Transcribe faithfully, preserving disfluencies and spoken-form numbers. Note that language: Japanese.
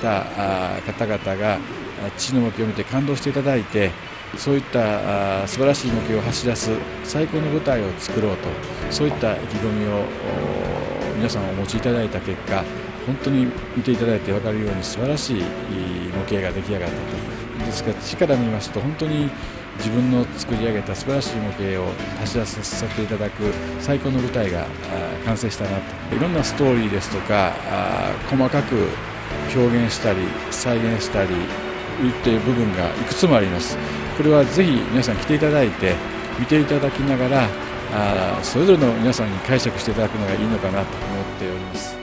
た方々が父の模型を見て感動していただいて、そういった素晴らしい模型を走らす最高の舞台を作ろうと、そういった意気込みを皆さんお持ちいただいた結果、本当に見ていただいて分かるように素晴らしい模型が出来上がったと。ですから父から見ますと、本当に自分の作り上げた素晴らしい模型を走らせていただく最高の舞台が完成したなと。いろんなストーリーですとか細かく表現したり再現したりという部分がいくつもあります。これはぜひ皆さん来ていただいて見ていただきながら、それぞれの皆さんに解釈していただくのがいいのかなと思っております。